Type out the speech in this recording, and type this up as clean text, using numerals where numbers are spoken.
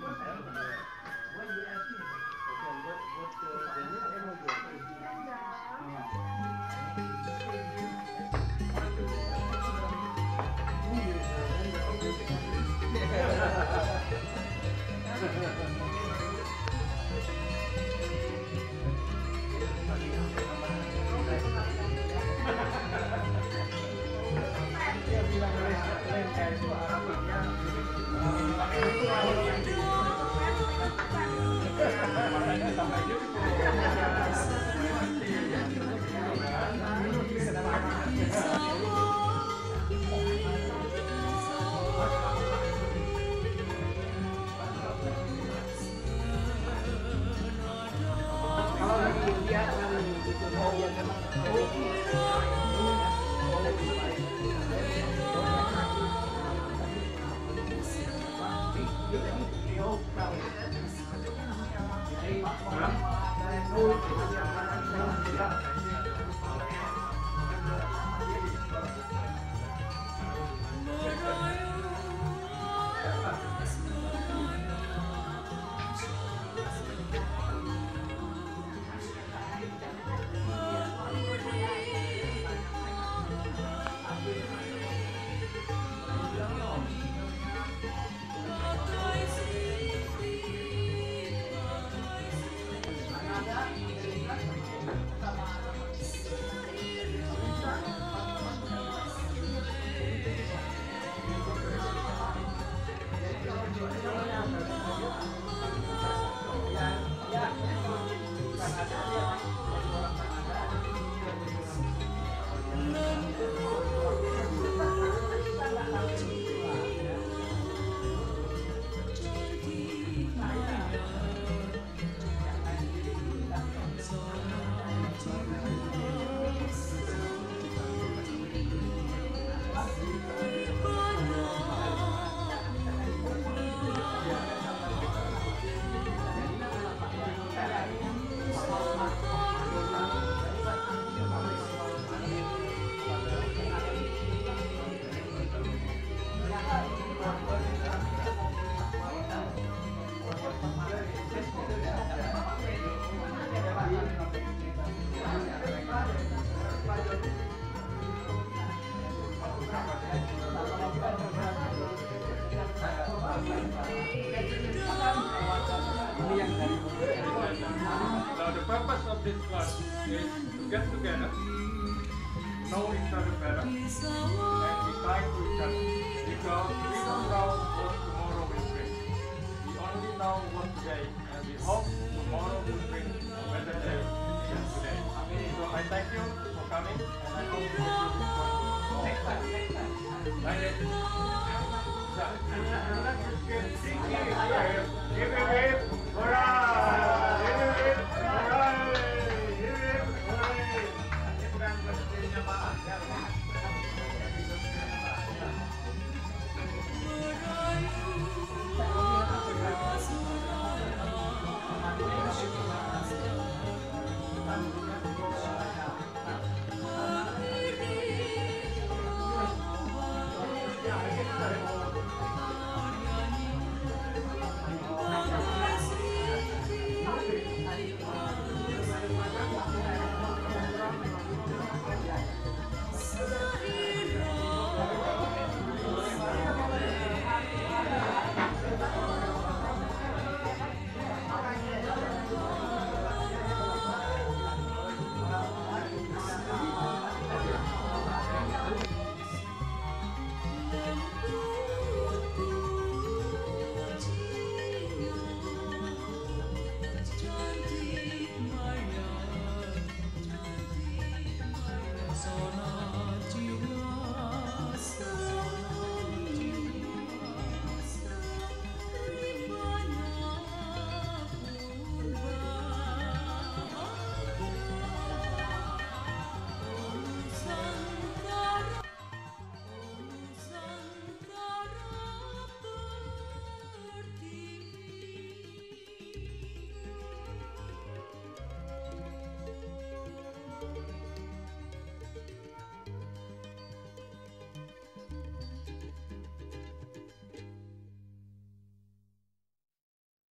Now the purpose of this class is to get together, know each other better, and be kind to each other. Because we don't know what tomorrow will bring. We only know what today, and we hope tomorrow will bring a better day than today. So I thank you for coming, and I hope you will next time. Give a wave. Hurrah!